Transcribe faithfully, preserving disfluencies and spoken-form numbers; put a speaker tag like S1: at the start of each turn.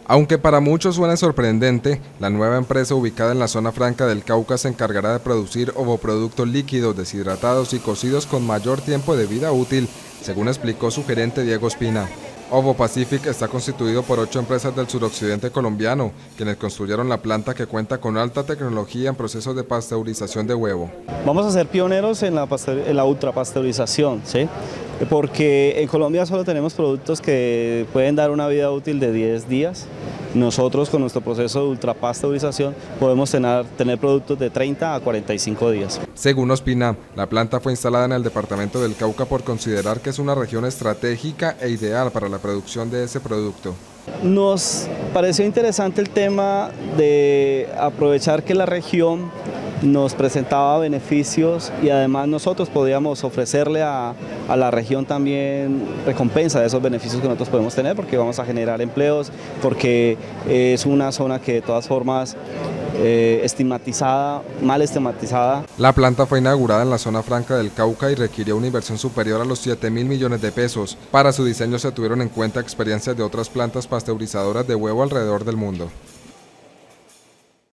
S1: Aunque para muchos suene sorprendente, la nueva empresa ubicada en la zona franca del Cauca se encargará de producir ovoproductos líquidos, deshidratados y cocidos con mayor tiempo de vida útil, según explicó su gerente Diego Espina. Ovo Pacific está constituido por ocho empresas del suroccidente colombiano, quienes construyeron la planta que cuenta con alta tecnología en procesos de pasteurización de huevo.
S2: Vamos a ser pioneros en la, en la ultrapasteurización, ¿sí? Porque en Colombia solo tenemos productos que pueden dar una vida útil de diez días. Nosotros con nuestro proceso de ultrapasteurización podemos tener, tener productos de treinta a cuarenta y cinco días.
S1: Según Ospina, la planta fue instalada en el departamento del Cauca por considerar que es una región estratégica e ideal para la producción de ese producto.
S2: Nos pareció interesante el tema de aprovechar que la región nos presentaba beneficios y además nosotros podíamos ofrecerle a, a la región también recompensa de esos beneficios que nosotros podemos tener, porque vamos a generar empleos, porque es una zona que de todas formas eh, estigmatizada, mal estigmatizada.
S1: La planta fue inaugurada en la zona franca del Cauca y requirió una inversión superior a los siete mil millones de pesos. Para su diseño se tuvieron en cuenta experiencias de otras plantas pasteurizadoras de huevo alrededor del mundo.